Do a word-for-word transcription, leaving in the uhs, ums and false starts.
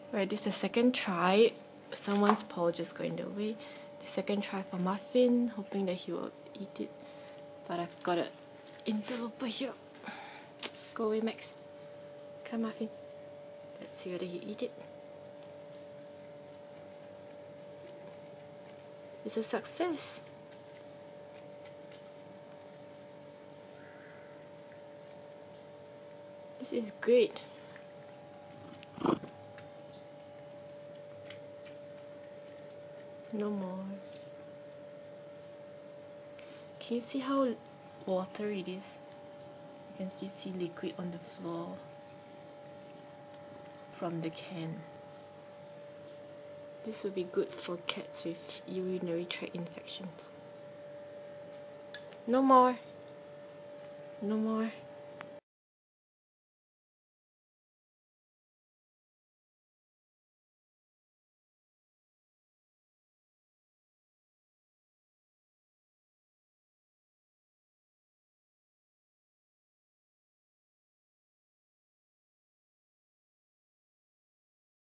Right, this is the second try. Someone's paw just going the way. The second try for Muffin, hoping that he will eat it. But I've got an interloper here. Go away, Max. Come, Muffin. Let's see whether he eat it. It's a success. This is great. No more. Can you see how watery it is? You can see liquid on the floor from the can. This would be good for cats with urinary tract infections. No more. No more.